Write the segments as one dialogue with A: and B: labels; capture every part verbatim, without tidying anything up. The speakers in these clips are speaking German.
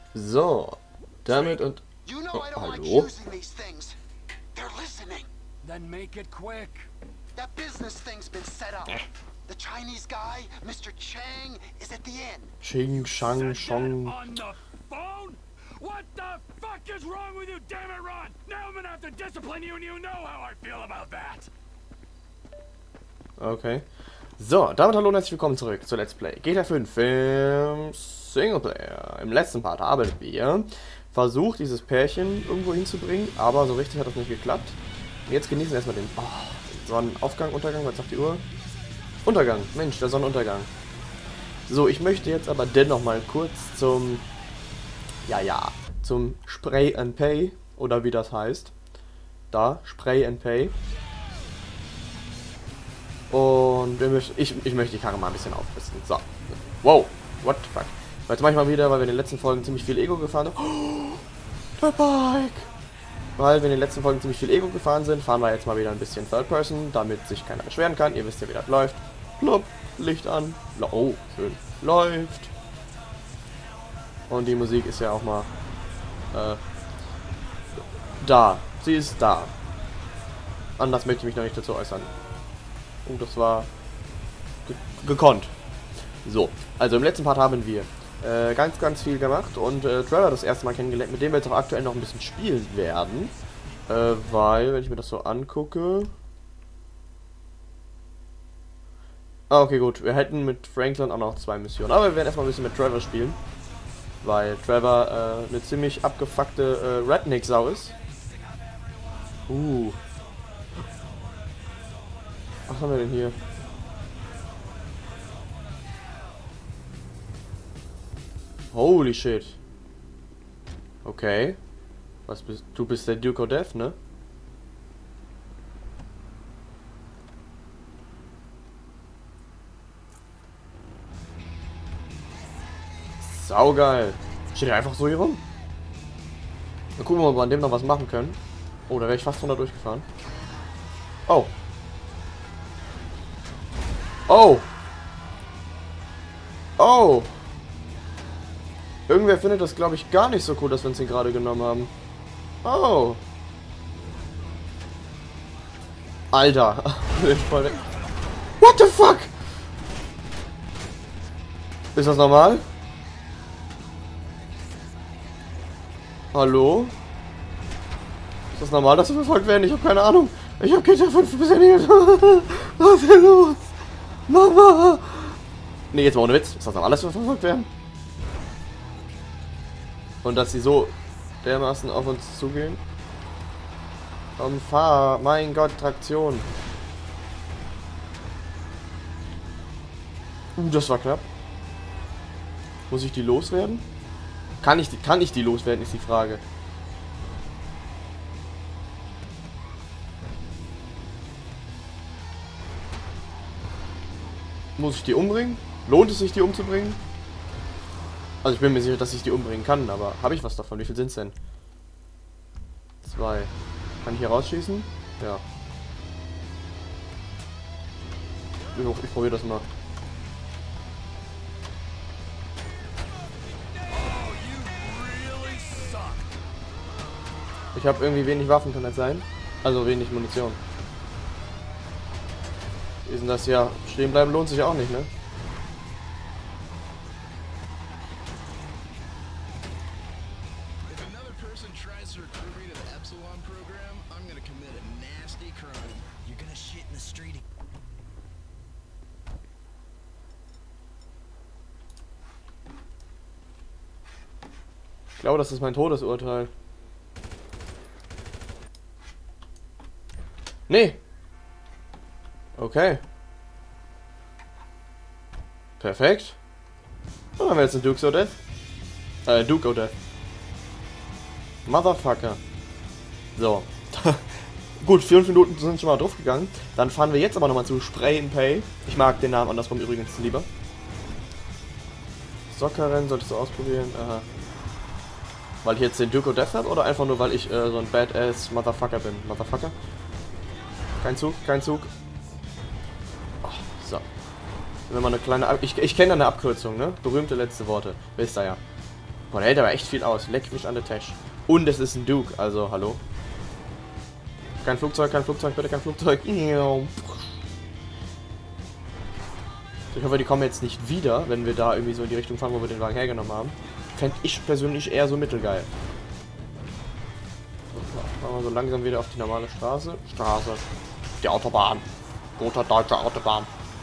A: So, damit und...
B: You know
A: Oh,
B: I don't like
A: hallo?
B: using these things. They're listening.
C: Then make it quick.
B: That business thing's been set up. The Chinese guy, Mister Chang, is at the inn.
A: Ching, Shang,
C: Said that
A: Shong...
C: on the phone? What the fuck is wrong with you, damn it, Ron? Now I'm gonna have to discipline you and you know how I feel about that.
A: Okay. So, damit hallo und herzlich willkommen zurück zu Let's Play G T A fünf im Singleplayer. Im letzten Part haben wir versucht, dieses Pärchen irgendwo hinzubringen, aber so richtig hat das nicht geklappt. Und jetzt genießen wir erstmal den oh, Sonnenaufgang, Untergang, was sagt die Uhr? Untergang, Mensch, der Sonnenuntergang. So, ich möchte jetzt aber dennoch mal kurz zum, ja, ja, zum Spray and Pay, oder wie das heißt. Da, Spray and Pay. Und ich, ich möchte die Karre mal ein bisschen aufrüsten. So. Wow. What the fuck. Jetzt mache ich mal wieder, weil wir in den letzten Folgen ziemlich viel Ego gefahren sind. Oh, der Bike. Weil wir in den letzten Folgen ziemlich viel Ego gefahren sind, fahren wir jetzt mal wieder ein bisschen Third Person, damit sich keiner beschweren kann. Ihr wisst ja, wie das läuft. Plopp. Licht an. Oh, schön. Läuft. Und die Musik ist ja auch mal äh, da. Sie ist da. Anders möchte ich mich noch nicht dazu äußern. Oh, das war ge gekonnt. So, also im letzten Part haben wir äh, ganz, ganz viel gemacht und äh, Trevor das erste Mal kennengelernt, mit dem wir jetzt auch aktuell noch ein bisschen spielen werden. Äh, weil, wenn ich mir das so angucke... Ah, okay, gut. Wir hätten mit Franklin auch noch zwei Missionen. Aber wir werden erstmal ein bisschen mit Trevor spielen. Weil Trevor äh, eine ziemlich abgefuckte äh, Redneck-Sau ist. Uh. Was haben wir denn hier? Holy shit. Okay. Was bist du? Bist der Duke of Death, ne? Saugeil. Steht er einfach so hier rum? Dann gucken wir mal, ob wir an dem noch was machen können. Oh, da wäre ich fast runter durchgefahren. Oh. Oh! Oh! Irgendwer findet das, glaube ich, gar nicht so cool, dass wir uns den gerade genommen haben. Oh! Alter! What the fuck? Ist das normal? Hallo? Ist das normal, dass wir verfolgt werden? Ich habe keine Ahnung. Ich habe G T A fünf bisher nicht. Was ist denn los? Mama! Ne, jetzt mal ohne Witz. Ist das normal, dass wir verfolgt werden? Und dass sie so dermaßen auf uns zugehen? Komm, fahr! Mein Gott, Traktion! Uh, das war knapp. Muss ich die loswerden? Kann ich die, kann ich die loswerden, ist die Frage. Muss ich die umbringen? Lohnt es sich, die umzubringen? Also ich bin mir sicher, dass ich die umbringen kann, aber habe ich was davon? Wie viel sind es denn? Zwei. Kann ich hier rausschießen? Ja. Ich, ich probiere das mal. Ich habe irgendwie wenig Waffen, kann das sein? Also wenig Munition. Wie ist denn das ja? Stehen bleiben lohnt sich auch nicht, ne? Ich glaube, das ist mein Todesurteil. Nee. Okay. Perfekt. Dann haben wir jetzt einen Duke of Death. Äh, Duke of Death. Motherfucker. So. Gut, vier Minuten sind schon mal drauf gegangen. Dann fahren wir jetzt aber nochmal zu Spray and Pay. Ich mag den Namen andersrum übrigens lieber. Soccerrennen solltest du ausprobieren. Aha. Weil ich jetzt den Duke of Death habe oder einfach nur, weil ich äh, so ein Badass Motherfucker bin? Motherfucker? Kein Zug, kein Zug. Oh, so. Wenn man eine kleine... Ab ich ich kenne eine Abkürzung, ne? Berühmte letzte Worte. Wisst ihr ja. Boah, der hält aber echt viel aus. Leck mich an der Tasche. Und es ist ein Duke, also hallo. Kein Flugzeug, kein Flugzeug, bitte kein Flugzeug. Ich hoffe, die kommen jetzt nicht wieder, wenn wir da irgendwie so in die Richtung fahren, wo wir den Wagen hergenommen haben. Fände ich persönlich eher so mittelgeil. So, machen wir so langsam wieder auf die normale Straße. Straße. Die Autobahn. Guter deutsche Autobahn.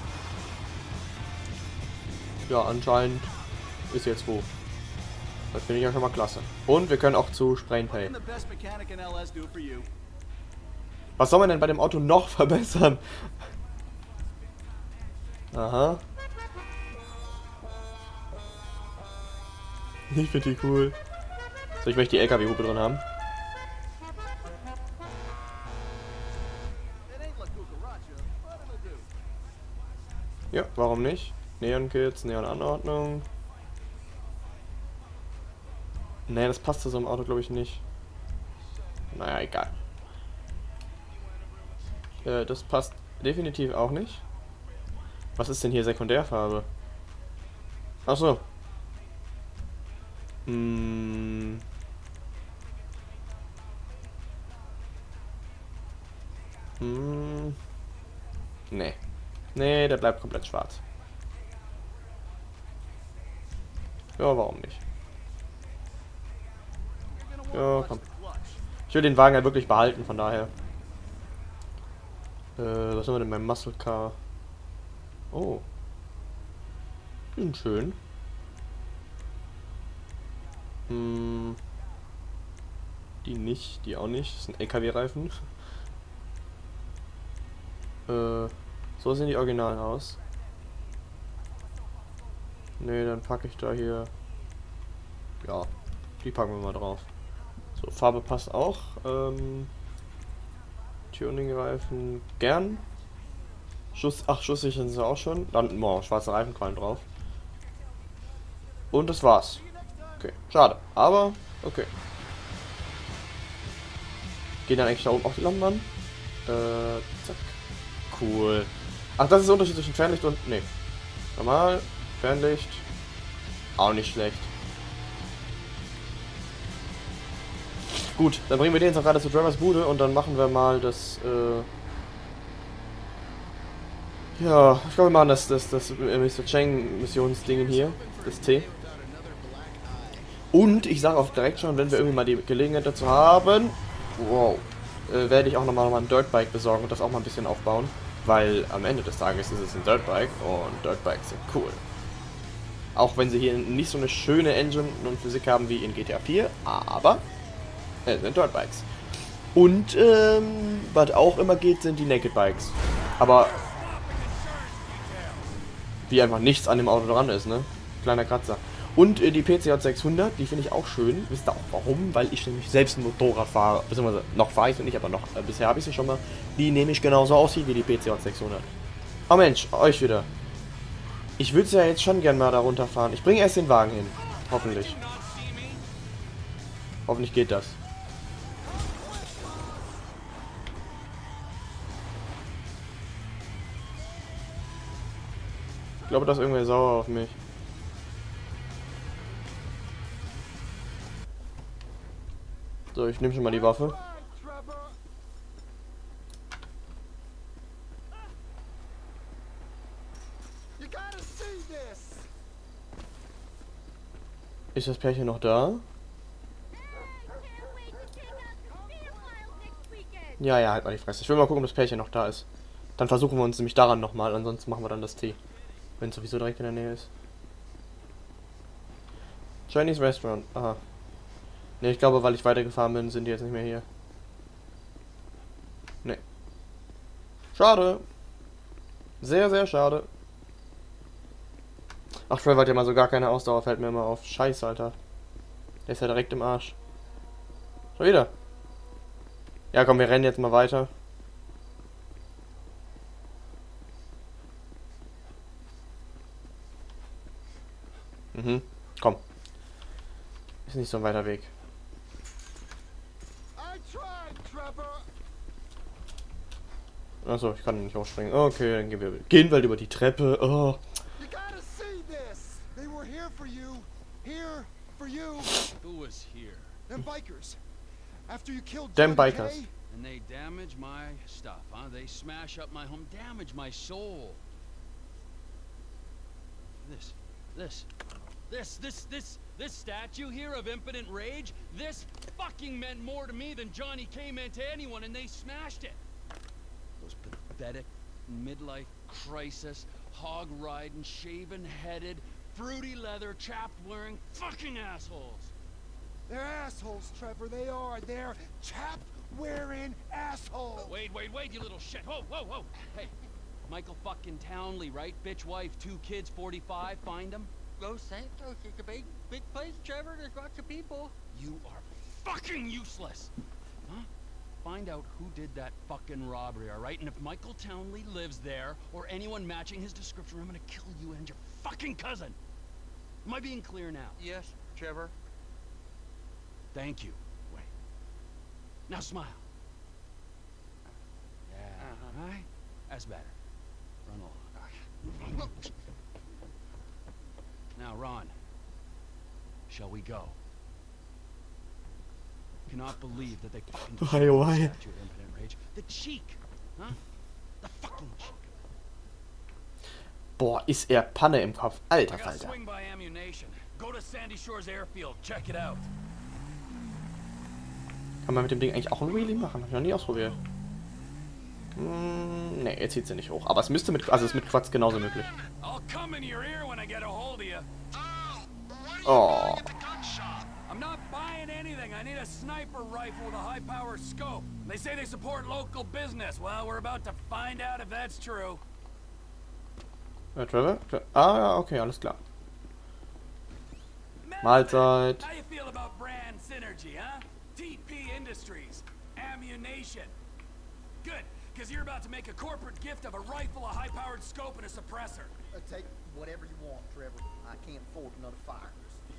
A: Ja, anscheinend ist jetzt wo. Das finde ich ja schon mal klasse. Und wir können auch zu Sprain Pay. Was soll man denn bei dem Auto noch verbessern? Aha. Ich finde die cool. So, ich möchte die L K W-Hupe drin haben. Ja, warum nicht? Neon-Kits, Neon-Anordnung. Nee, das passt zu so einem Auto, glaube ich, nicht. Naja, egal. Äh, das passt definitiv auch nicht. Was ist denn hier Sekundärfarbe? Ach so. Hm. Hm. Nee. Nee, der bleibt komplett schwarz. Ja, warum nicht? Ja, komm. Ich will den Wagen halt wirklich behalten, von daher. Äh, was haben wir denn beim Muscle Car? Oh. Hm, schön. Hm. Die nicht, die auch nicht. Das sind L K W-Reifen. äh, so sehen die Originalen aus. Ne, dann packe ich da hier. Ja, die packen wir mal drauf. So, Farbe passt auch. Ähm, Tuning-Reifen gern. Schuss, ach, schusssicher sind sie auch schon. Dann, boah, schwarze Reifenquallen drauf. Und das war's. Okay, schade. Aber, okay. Gehen dann eigentlich da oben auch die Lampen an? Äh, zack. Cool. Ach, das ist der Unterschied zwischen Fernlicht und... Nee. Normal, Fernlicht. Auch nicht schlecht. Gut, dann bringen wir den jetzt auch gerade zu Travers Bude und dann machen wir mal das, äh... ja, ich glaube, wir machen das, das, das Mister Chang Missionsdingen hier. Das T. Und ich sage auch direkt schon, wenn wir irgendwie mal die Gelegenheit dazu haben, wow, äh, werde ich auch nochmal noch mal ein Dirtbike besorgen und das auch mal ein bisschen aufbauen. Weil am Ende des Tages ist es ein Dirtbike und Dirtbikes sind cool. Auch wenn sie hier nicht so eine schöne Engine und Physik haben wie in G T A vier, aber es sind Dirtbikes. Und ähm, was auch immer geht, sind die Naked Bikes. Aber wie einfach nichts an dem Auto dran ist, ne? Kleiner Kratzer. Und äh, die P C J sechshundert, die finde ich auch schön. Wisst ihr auch warum? Weil ich nämlich selbst ein Motorrad fahre. Beziehungsweise noch fahre ich es nicht, aber noch äh, bisher habe ich sie schon mal. Die nämlich genauso aussieht wie die P C J sechshundert. Oh Mensch, euch wieder. Ich würde ja jetzt schon gern mal da runterfahren. Ich bringe erst den Wagen hin. Hoffentlich. Hoffentlich geht das. Ich glaube, da ist irgendwer sauer auf mich. So, ich nehme schon mal die Waffe. Ist das Pärchen noch da? Ja, ja, halt mal die Fresse. Ich will mal gucken, ob das Pärchen noch da ist. Dann versuchen wir uns nämlich daran nochmal, ansonsten machen wir dann das T. Wenn es sowieso direkt in der Nähe ist. Chinese Restaurant. Aha. Ne, ich glaube, weil ich weitergefahren bin, sind die jetzt nicht mehr hier. Ne. Schade. Sehr, sehr schade. Ach, Trevor hat ja mal so gar keine Ausdauer, fällt mir immer auf. Scheiße, Alter. Der ist ja direkt im Arsch. Schon wieder. Ja, komm, wir rennen jetzt mal weiter. Mhm, komm. Ist nicht so ein weiter Weg. Achso, ich kann nicht hochspringen. Okay, dann gehen wir, gehen wir über die Treppe. Oh.
B: for you.
C: Who was here?
B: Them bikers. After you killed
A: Them
B: Johnny
A: bikers.
B: K,
C: And they damage my stuff, huh? They smash up my home, damage my soul. This, this, this, this, this, this statue here of impotent rage, this fucking meant more to me than Johnny K meant to anyone, and they smashed it. Those pathetic midlife crisis, hog-riding, shaven-headed, fruity leather, chap-wearing fucking assholes.
B: they're assholes, Trevor. They are. They're chap-wearing assholes.
C: Wait, wait, wait, you little shit. Whoa, whoa, whoa. Hey, Michael fucking Townley, right? Bitch wife, two kids, forty-five, find him.
D: Los Santos is a big, big place, Trevor. There's lots of people.
C: You are fucking useless. Huh? Find out who did that fucking robbery, all right? And if Michael Townley lives there, or anyone matching his description, I'm gonna kill you and your fucking cousin. Am I being clear now?
D: Yes, Trevor.
C: Thank you. Wait. Now smile. Yeah,
D: Uh-huh.
C: right? That's better. Run along. Now, Ron, shall we go? Cannot believe that they fucking
A: Why,
C: destroyed the
A: why?
C: statue of impotent rage. The cheek, huh? The fucking cheek.
A: Boah, ist er Panne im Kopf. Alter
C: I gotta
A: Falter.
C: swing by ammunition. Go to Sandy Shores Airfield. Check it out.
A: Kann man mit dem Ding eigentlich auch ein Wheelie machen? Hab ich noch nie ausprobiert. Hm, ne, jetzt zieht sie nicht hoch. Aber es müsste mit, also es ist mit Quads genauso möglich.
C: I'll come in your ear when I get a hold of you.
A: Oh.
C: I'm not buying anything. I need a sniper rifle with a high-power scope. They say they support local business. Well, we're about to find out if that's true.
A: Ja, Trevor? Ah, ja, okay, alles klar. Mahlzeit.
C: How you feel about brand synergy, huh? T P Industries, ammunition. Good, because you're about to make a corporate gift of a rifle, a high-powered scope, and a suppressor.
E: Uh, take whatever you want, Trevor. I can't afford another fire.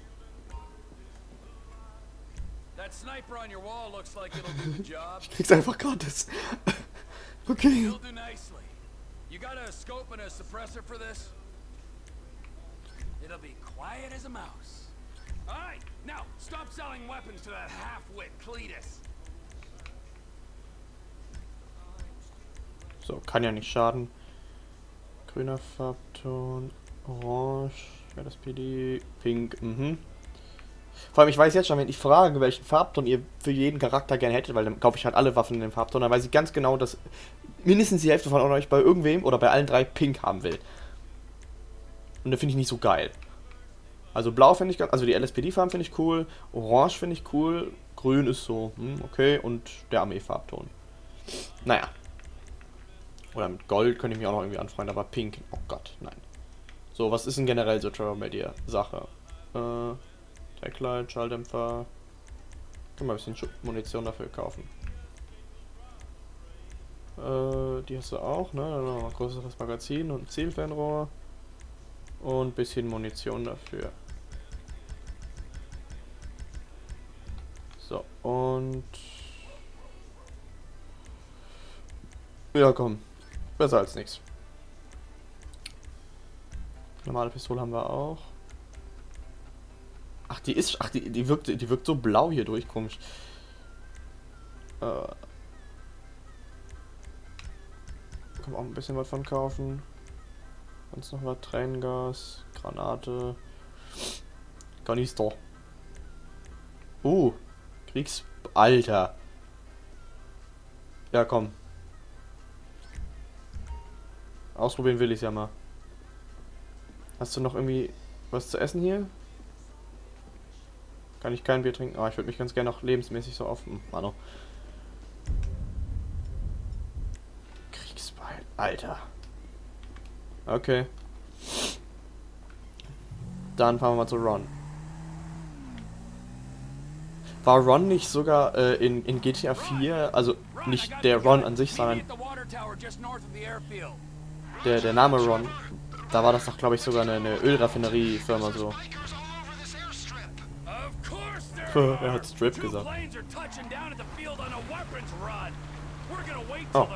C: That sniper on your wall looks like it'll do the job.
A: Kriegst einfach gratis. Okay.
C: You'll do nicely. You got a scope and a suppressor for this? It'll be quiet as a mouse. Alright, now, stop selling weapons to that half-wit Cletus.
A: So, kann ja nicht schaden. Grüner Farbton, orange, wäre das P D, pink, mhm. Vor allem, ich weiß jetzt schon, wenn ich frage, welchen Farbton ihr für jeden Charakter gerne hättet, weil dann kaufe ich halt alle Waffen in dem Farbton, dann weiß ich ganz genau, dass mindestens die Hälfte von euch bei irgendwem oder bei allen drei pink haben will. Und das finde ich nicht so geil. Also blau finde ich ganz, also die L S P D-Farben finde ich cool, orange finde ich cool, grün ist so, hm, okay, und der Armee-Farbton. Naja. Oder mit Gold könnte ich mich auch noch irgendwie anfreunden, aber pink, oh Gott, nein. So, was ist denn generell so Trevor bei dir? Sache. Äh, Taglight, Schalldämpfer. Kann mal ein bisschen Schu- Munition dafür kaufen. Äh, die hast du auch, ne? Dann noch ein größeres Magazin und ein Zielfernrohr. Und ein bisschen Munition dafür. So, und... Ja, komm. Besser als nichts. Normale Pistole haben wir auch. Ach, die ist... Ach, die, die wirkt die wirkt so blau hier durch, komisch. Äh... Kann man auch ein bisschen was von kaufen. Sonst noch was, Tränengas, Granate, Kanister. Uh, Kriegs... Alter. Ja, komm. Ausprobieren will ich ja mal. Hast du noch irgendwie was zu essen hier? Kann ich kein Bier trinken? Ah, ich würde mich ganz gerne noch lebensmäßig so auf... Mano. Kriegsbeil. Alter. Okay. Dann fahren wir mal zu Ron. War Ron nicht sogar äh, in, in G T A vier, also nicht der Ron an sich, sondern der, der Name Ron, da war das doch, glaube ich, sogar eine, eine Ölraffinerie-Firma so. Er hat Strip gesagt. Oh.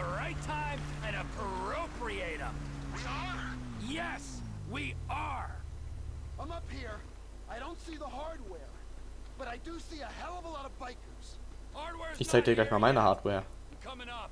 B: Yes, we are. I'm up here. I don't see the hardware. do see a hell of a lot of bikers.
C: Hardware's
A: Ich zeig dir
C: not
A: gleich mal
C: here
A: meine
C: yet.
A: Hardware.
C: I'm coming up.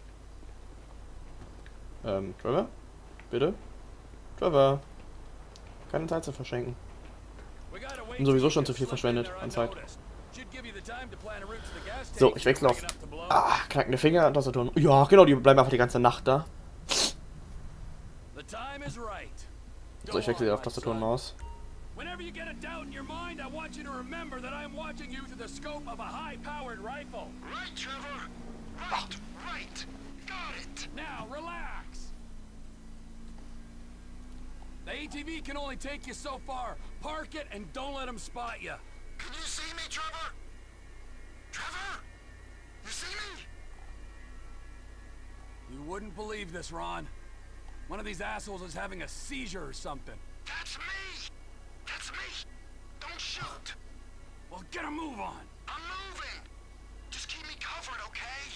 A: Ähm, Trevor? Bitte? Trevor? Keine Zeit zu verschenken.
C: We gotta wait
A: Bin sowieso
C: till
A: schon
C: you
A: zu viel
C: slip in
A: verschwendet
C: there
A: an Zeit.
C: unnoticed. Should give you the time to plan a route to the gas
A: So,
C: station
A: ich wechsle auf...
C: big enough to blow.
A: Ah, knackende Finger, Tastatur. Ja, genau, die bleiben einfach die ganze Nacht da.
C: The time is right.
A: So, ich wechsle
C: Go on,
A: auf
C: my
A: Tastatur und
C: son.
A: Maus.
C: Whenever you get a doubt in your mind, I want you to remember that I'm watching you through the scope of a high-powered rifle.
B: Right, Trevor. Right, right. Got it.
C: Now, relax. The A T V can only take you so far. Park it and don't let them spot you.
B: Can you see me, Trevor? Trevor? You see me?
C: You wouldn't believe this, Ron. One of these assholes is having a seizure or something.
B: That's me. That's me. Don't shoot.
C: Well, get a move on.
B: I'm moving. Just keep me covered, okay?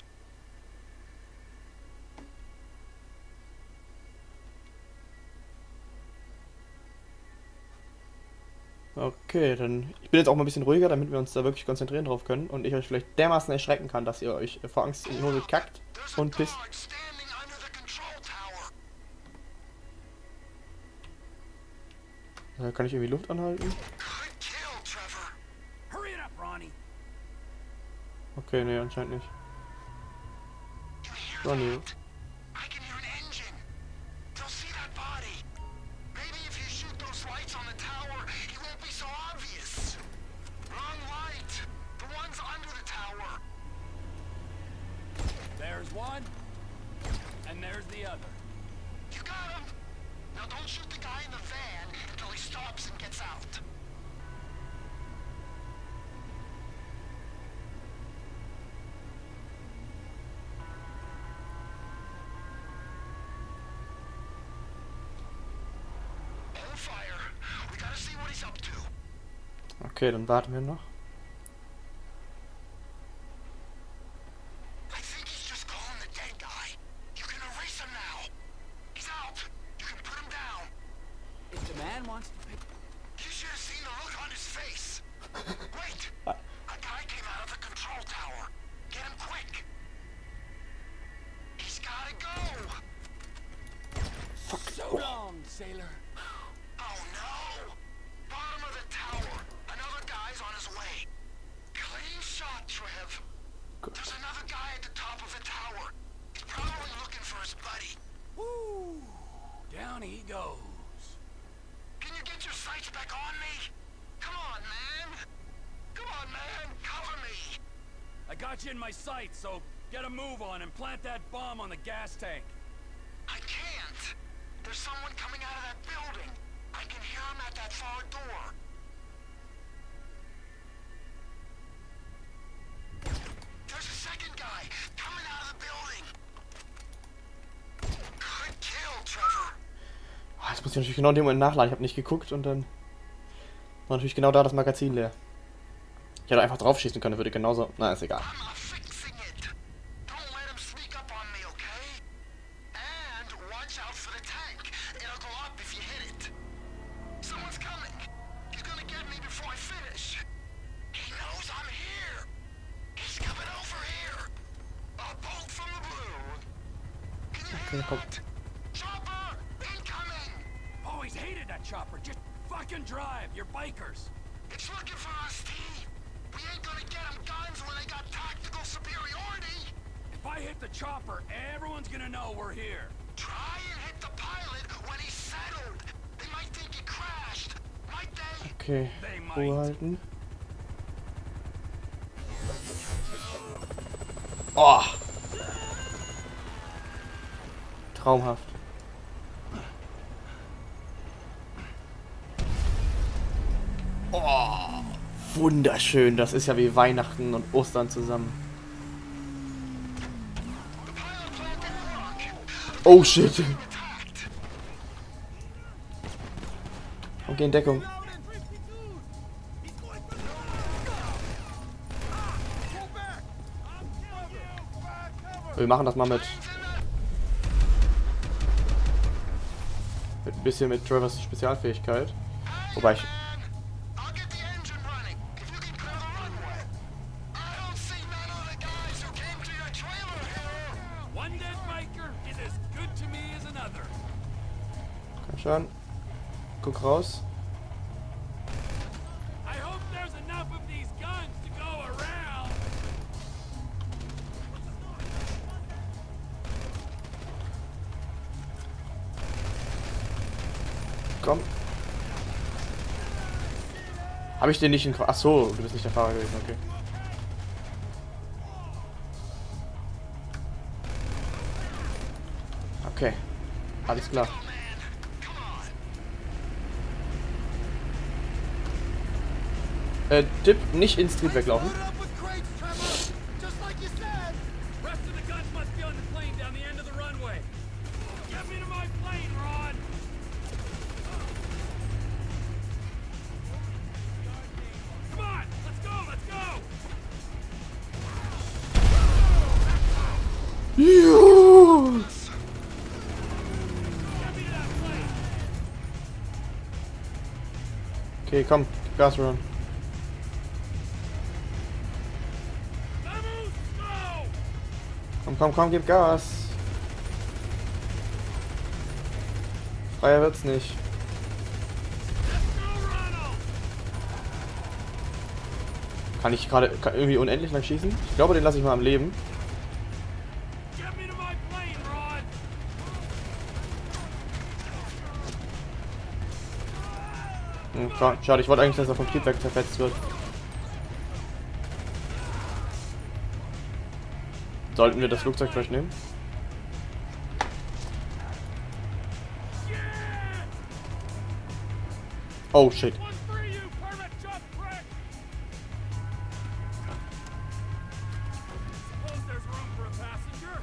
A: Okay, dann... Ich bin jetzt auch mal ein bisschen ruhiger, damit wir uns da wirklich konzentrieren drauf können und ich euch vielleicht dermaßen erschrecken kann, dass ihr euch vor Angst in die Hose kackt
B: There's a
A: und pisst.
B: guard standing under the control tower.
A: Äh, kann ich irgendwie Luft anhalten?
B: Good kill, Trevor.
C: Hurry it up, Ronnie.
A: Okay, nee, anscheinend nicht.
B: You hear
A: Ronnie.
B: that? I can hear an engine. They'll see that body. Maybe if you shoot those lights on the tower, it won't be so obvious. Wrong light. The ones under the tower.
C: There's one, and there's the other.
B: You got him. Now don't shoot the guy in the van until he stops and gets out. Hold fire. We gotta see what he's up to.
A: Okay, dann warten wir noch.
B: I think he's just calling the dead guy. You can erase him now. He's out. You can put him down.
D: If the man wants to pick...
B: You should have seen the look on his face. Wait! A guy came out of the control tower. Get him quick. He's gotta go.
C: So long, sailor.
B: Oh no! Bottom of the tower. Another guy's on his way. Clean shot, Trev.
A: Gut.
B: There's another guy at the top of the tower. He's probably looking for his buddy.
C: Woo! Down he goes.
B: Can you get your sights back on me? Come on, man. Come on, man. Cover me.
C: I got you in my sights, so get a move on and plant that bomb on the gas tank.
B: I can't. There's someone coming out of that building. I can hear him at that far door. There's a second guy coming out of the building. Good kill, Trevor.
A: Ah, jetzt muss ich natürlich genau in dem Moment nachladen. Ich habe nicht geguckt und dann war natürlich genau da das Magazin leer. Ich hätte einfach drauf schießen können, das würde genauso... Na, ist egal.
B: I'm uh, fixing it. Don't let him sneak up on me, okay? And watch out for the tank. It'll go up if you hit it. Someone's coming. He's gonna get me before I finish. He knows I'm here. He's coming over here. A bolt from the blue. Can you
A: Okay,
B: hear
A: komm.
B: that? Chopper incoming.
C: Always hated that chopper. Just fucking drive. You're bikers.
B: It's looking for us, T. We ain't gonna get them guns when they got tactical superiority.
C: If I hit the chopper, everyone's gonna know we're here.
B: Try and hit the pilot when he's settled. They might think he crashed. Might they?
A: Okay,
C: They might.
A: Ruhe halten. Oh! Traumhaft. Oh! Wunderschön, das ist ja wie Weihnachten und Ostern zusammen.
B: The pilot planted rock.
A: Oh shit!
B: Attacked.
A: Okay, in Deckung. Wir machen das mal mit, mit ein bisschen mit Trevors Spezialfähigkeit. Wobei ich...
B: I'll get the engine running. If you can clear the
A: Schon. Guck raus.
C: I hope there's enough of these guns to go around.
A: Komm. Habe ich den nicht in... Ach so, du bist nicht der Fahrer gewesen, okay. Okay. Alles klar. Äh, Tipp, nicht ins Trieb weglaufen.
B: Load up with crates, Trevor! Just like you said!
C: Rest of the guns must be on the plane down the end of the runway. Get me to my plane, Ron. Come on, let's go, let's go.
A: Juhu.
C: Get me to that plane.
A: Okay, komm, Gas run.
C: Vamos, go.
A: Komm, komm, komm, gib Gas. Freier wird's nicht.
C: Let's go, Ronald.
A: Kann ich gerade kann irgendwie unendlich lang schießen? Ich glaube, den lasse ich mal am Leben.
C: Get me to my plane, Ron.
A: Hm, scha- schade, ich wollte eigentlich, dass er vom Triebwerk zerfetzt wird. Sollten wir das Flugzeug vielleicht nehmen? Oh shit.
C: One for you, permit jump prick. Suppose there's room for a passenger.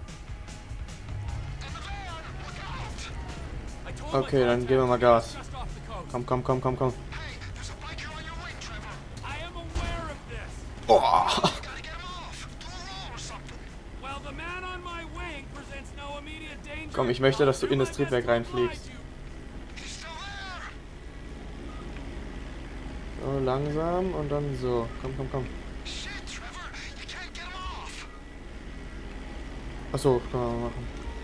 B: In the van! Look out!
C: I told
A: Okay,
C: my
A: dann geben wir mal Gas.
C: just off the coast.
A: Komm, komm, komm, komm, komm.
B: Hey, there's a biker on your wing, Trevor!
C: I am aware of this.
A: Oh.
B: Gotta get him off! Do a roll or something!
C: Well, the man on my wing presents no immediate danger.
A: Komm, ich möchte, dass du in das Triebwerk reinfliegst.
B: He's still there!
A: So, langsam und dann so. Komm, komm, komm.
B: Shit, Trevor! You can't get him off!
A: Achso, kann man mal machen.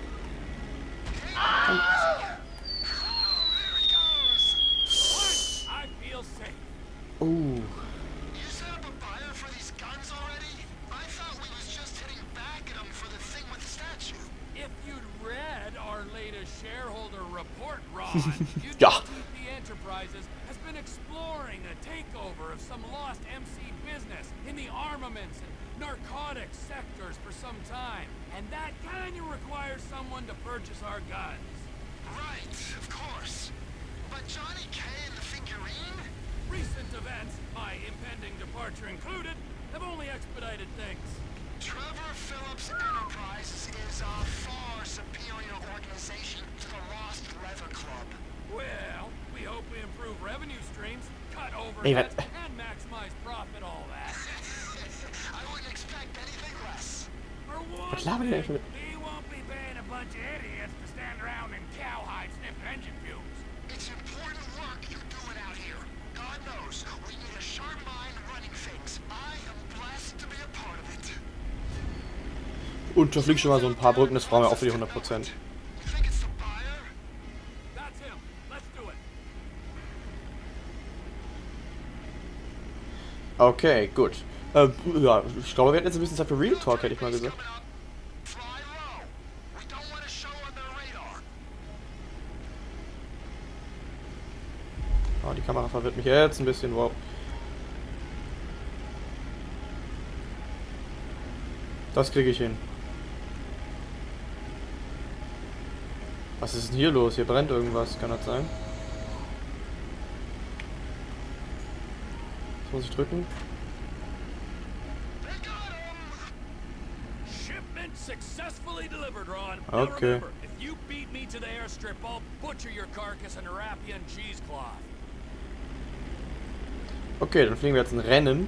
B: Oh, there he goes!
C: I feel safe.
A: Oh.
B: You set up a buyer for these guns already? I thought we was just hitting back at him for the thing with the statue.
C: If you'd read our latest shareholder report, Ron, you'd
A: Ja.
C: know T P Enterprises has been exploring a takeover of some lost M C business in the armaments and narcotics sectors for some time. And that kind of requires someone to purchase our guns.
B: Right, of course. But Johnny K and the figurine?
C: Recent events, my impending departure included, have only expedited things.
B: Trevor Phillips Enterprises is a far superior organization to the Lost Leather Club.
C: Well, we hope we improve revenue streams, cut
A: Ey,
C: overhead,
A: was-
C: and maximize profit, all that.
B: I wouldn't expect anything less.
C: For one
A: Was labert der
C: thing,
A: eigentlich mit?
C: we won't be paying a bunch of idiots to stand around in cowhide sniffing engine fumes.
B: It's important work you're doing out here. God knows, we need a sharp mind running things. I am blessed to be a part of it.
A: Und da fliegt schon mal so ein paar Brücken, das brauchen wir auch für die hundert Prozent.
B: You think it's the buyer?
C: That's him. Let's do it.
A: Okay, gut. Äh, ja, ich glaube, wir hätten jetzt ein bisschen Zeit für Real Talk, hätte ich mal gesagt.
B: Coming up. Fly low. We don't want to show on their radar.
A: Oh, die Kamera verwirrt mich jetzt ein bisschen, wow. Das kriege ich hin. Was ist denn hier los? Hier brennt irgendwas, kann das sein? Was muss ich drücken?
B: They got him!
C: Shipment successfully delivered, Ron. Now
A: Okay.
C: remember, if you beat me to the airstrip, I'll butcher your carcass and wrap you in cheesecloth.
A: Okay, dann fliegen wir jetzt ein Rennen.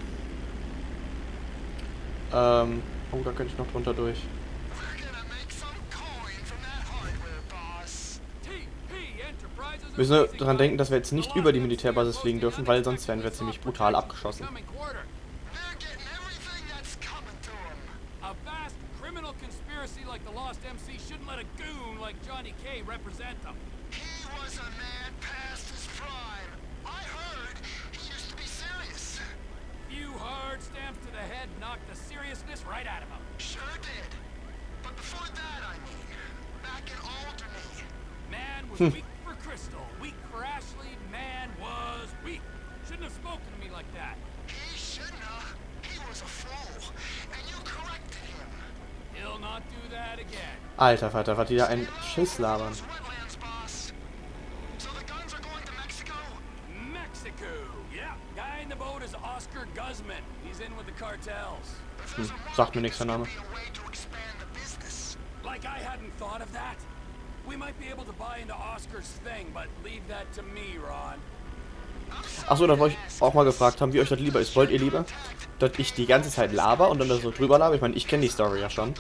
A: Ähm, oh, da könnte ich noch drunter durch.
B: We're gonna make some coin from that hardware, boss.
C: T P Enterprises
A: Wir müssen nur daran denken, dass wir jetzt nicht über die Militärbasis fliegen dürfen, weil sonst werden wir ziemlich brutal abgeschossen.
C: Coming quarter.
B: They're getting everything that's coming to them.
C: A vast criminal conspiracy like the Lost M C shouldn't let a goon like Johnny K represent them.
B: He was a man past his prime. I heard he used to be serious.
C: Few hard stamps to the head knocked the seriousness right out of him.
B: Sure did. But before that, I mean, back in Alderney.
C: Man was weak for Crystal, weak for Ashley. Man was weak. Shouldn't have spoken to me like that.
B: He shouldn't have. He was a fool. And you corrected him.
C: He'll not do that again.
A: Alter Vater, was die da ein Schiss labern.
B: Those wetlands, boss. So the guns are going to Mexico?
C: Mexico. Yeah. Guy in the boat is Oscar Guzman. He's in with the cartels.
B: If there's a
A: Hm,
B: market,
A: sagt mir nichts der
B: there's
A: Name.
B: gonna be a way to expand the business.
C: Like I hadn't thought of that. We might be able to buy into Oscar's thing, but leave that to me, Ron.
A: Achso, da wollte ich auch mal gefragt haben, wie euch das lieber ist. Wollt ihr lieber, dass ich die ganze Zeit laber und dann da so drüber laber? Ich meine, ich kenne die Story ja schon.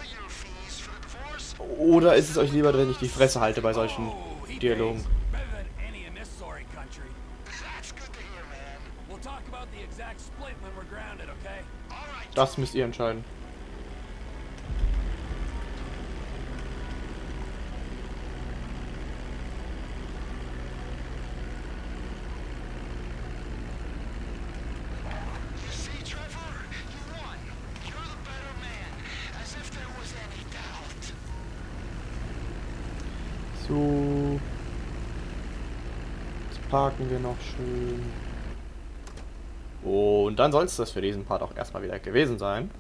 A: Oder ist es euch lieber, wenn ich die Fresse halte bei solchen
C: Oh, he
A: Dialogen?
C: pays better than any in this sorry country.
B: That's good to hear, man.
C: We'll talk about the exact split when we're grounded, okay?
B: All right.
A: Das müsst ihr entscheiden.
B: You see, Trevor, you won. You're the better man. As if there was any doubt.
A: So. Jetzt parken wir noch schön. Und dann soll es das für diesen Part auch erstmal wieder gewesen sein.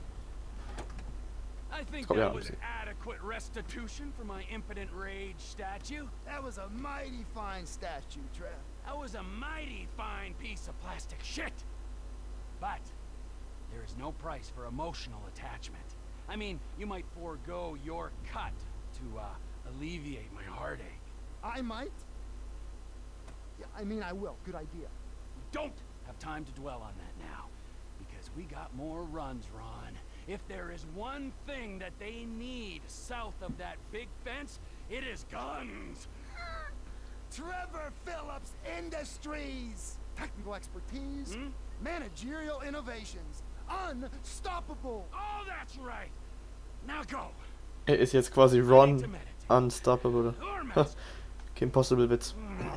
C: I think
A: kommt ja
C: that
A: noch ein
C: was
A: bisschen.
C: adequate restitution for my impotent rage statue.
E: That was a mighty fine statue, Trev.
C: That was a mighty fine piece of plastic shit. But there is no price for emotional attachment. I mean, you might forego your cut to uh, alleviate my heartache.
E: I might. Yeah, I mean, I will. Good idea.
C: We don't have time to dwell on that now, because we got more runs, Ron. If there is one thing that they need south of that big fence, it is guns.
E: Trevor Phillips Industries. Technical expertise,
C: Hmm?
E: managerial innovations, unstoppable.
C: Oh, that's right. Now go.
A: Er ist jetzt quasi Ron Unstoppable.
C: Or
A: Ha,
C: Max.
A: kein Possible Witz.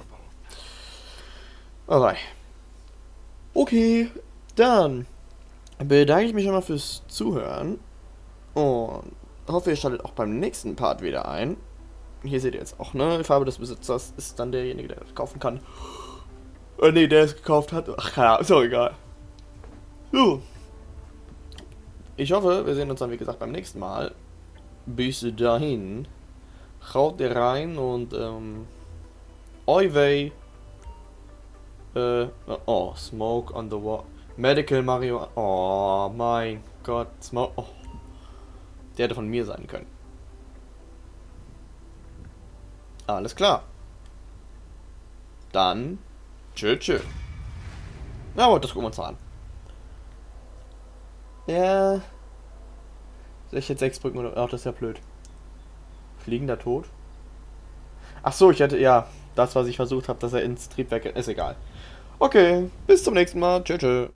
A: Alright. Okay, dann bedanke ich mich nochmal fürs Zuhören und hoffe, ihr schaltet auch beim nächsten Part wieder ein. Hier seht ihr jetzt auch, ne? Die Farbe des Besitzers ist dann derjenige, der das kaufen kann. Äh, ne, der es gekauft hat. Ach, keine Ahnung, ist doch egal. So. Ich hoffe, wir sehen uns dann, wie gesagt, beim nächsten Mal. Bis dahin. Haut rein und, ähm. Oi wei. Äh, oh, Smoke on the Wall. Medical Mario. Oh, mein Gott. Smoke. Oh. Der hätte von mir sein können. Alles klar. Dann. Tschö, tschö. Na, aber das gucken wir uns an. Ja. Soll ich jetzt sechs Brücken oder. Ach, das ist ja blöd. Fliegender Tod? Ach so, ich hätte. Ja. Das, was ich versucht habe, dass er ins Triebwerk. Ist egal. Okay. Bis zum nächsten Mal. Tschö, tschö.